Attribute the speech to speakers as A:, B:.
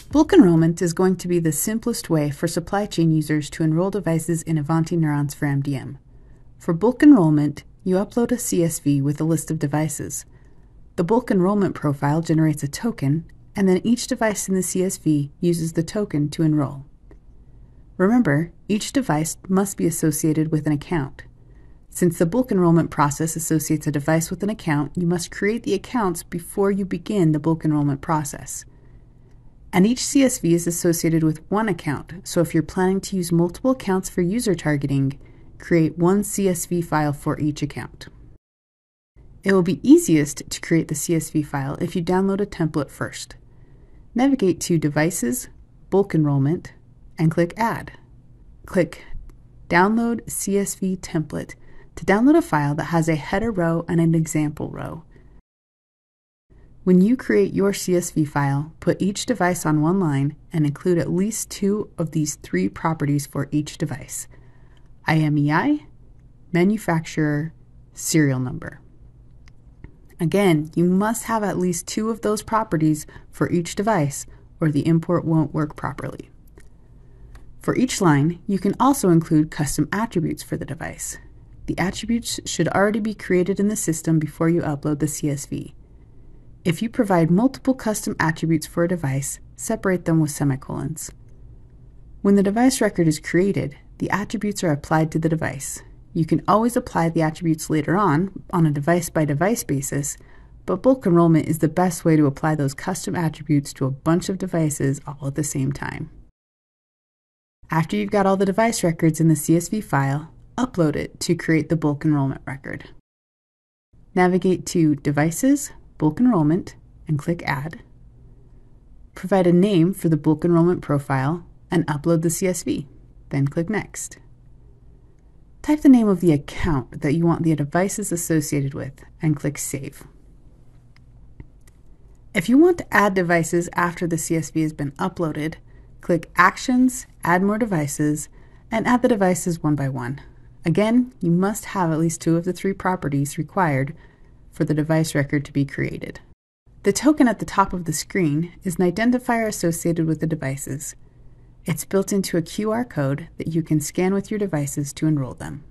A: Bulk enrollment is going to be the simplest way for supply chain users to enroll devices in Ivanti Neurons for MDM. For bulk enrollment, you upload a CSV with a list of devices. The bulk enrollment profile generates a token, and then each device in the CSV uses the token to enroll. Remember, each device must be associated with an account. Since the bulk enrollment process associates a device with an account, you must create the accounts before you begin the bulk enrollment process. And each CSV is associated with one account, so if you're planning to use multiple accounts for user targeting, create one CSV file for each account. It will be easiest to create the CSV file if you download a template first. Navigate to Devices, Bulk Enrollment, and click Add. Click Download CSV Template to download a file that has a header row and an example row. When you create your CSV file, put each device on one line and include at least two of these three properties for each device: IMEI, manufacturer, serial number. Again, you must have at least two of those properties for each device or the import won't work properly. For each line, you can also include custom attributes for the device. The attributes should already be created in the system before you upload the CSV. If you provide multiple custom attributes for a device, separate them with semicolons. When the device record is created, the attributes are applied to the device. You can always apply the attributes later on a device-by-device basis, but bulk enrollment is the best way to apply those custom attributes to a bunch of devices all at the same time. After you've got all the device records in the CSV file, upload it to create the bulk enrollment record. Navigate to Devices, Bulk Enrollment, and click Add. Provide a name for the bulk enrollment profile and upload the CSV. Then click Next. Type the name of the account that you want the devices associated with and click Save. If you want to add devices after the CSV has been uploaded, click Actions, Add More Devices, and add the devices one by one. Again, you must have at least two of the three properties required for the device record to be created. The token at the top of the screen is an identifier associated with the devices. It's built into a QR code that you can scan with your devices to enroll them.